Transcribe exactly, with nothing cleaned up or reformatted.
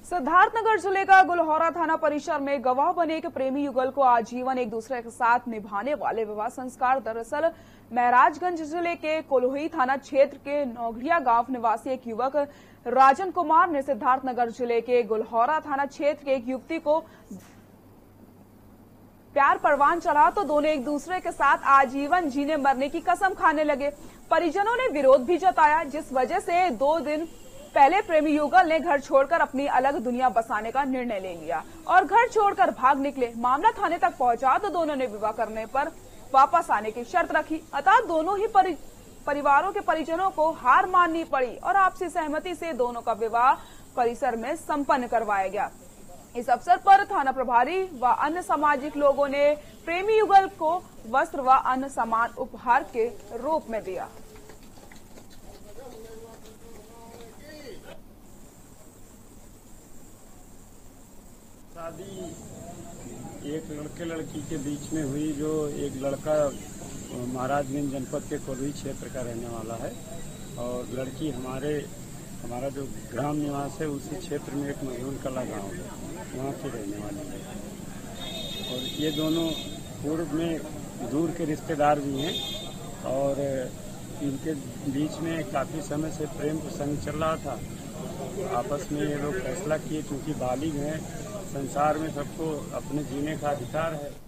सिद्धार्थनगर जिले का गुलहौरा थाना परिसर में गवाह बने एक प्रेमी युगल को आजीवन एक दूसरे के साथ निभाने वाले विवाह संस्कार दरअसल महराजगंज जिले के कोल्हुई थाना क्षेत्र के नौघड़िया गांव निवासी एक युवक राजन कुमार ने सिद्धार्थनगर जिले के गुलहौरा थाना क्षेत्र के एक युवती को प्यार परवान चढ़ा तो दोनों एक दूसरे के साथ आजीवन जीने मरने की कसम खाने लगे। परिजनों ने विरोध भी जताया, जिस वजह से दो दिन पहले प्रेमी युगल ने घर छोड़कर अपनी अलग दुनिया बसाने का निर्णय ले लिया और घर छोड़कर भाग निकले। मामला थाने तक पहुंचा तो दोनों ने विवाह करने पर वापस आने की शर्त रखी, अतः दोनों ही परि, परिवारों के परिजनों को हार माननी पड़ी और आपसी सहमति से दोनों का विवाह परिसर में संपन्न करवाया गया। इस अवसर पर थाना प्रभारी व अन्य सामाजिक लोगों ने प्रेमी युगल को वस्त्र व अन्य सामान उपहार के रूप में दिया। शादी एक लड़के लड़की के बीच में हुई, जो एक लड़का महाराजगंज जनपद के कोल्हुई क्षेत्र का रहने वाला है और लड़की हमारे हमारा जो ग्राम निवास है उसी क्षेत्र में एक मजहूल कला गांव है, वहाँ की रहने वाली है। और ये दोनों पूर्व में दूर के रिश्तेदार भी हैं और इनके बीच में काफ़ी समय से प्रेम प्रसंग चल रहा था। आपस में ये लोग फैसला किए, क्योंकि बालिग हैं, संसार में सबको अपने जीने का अधिकार है।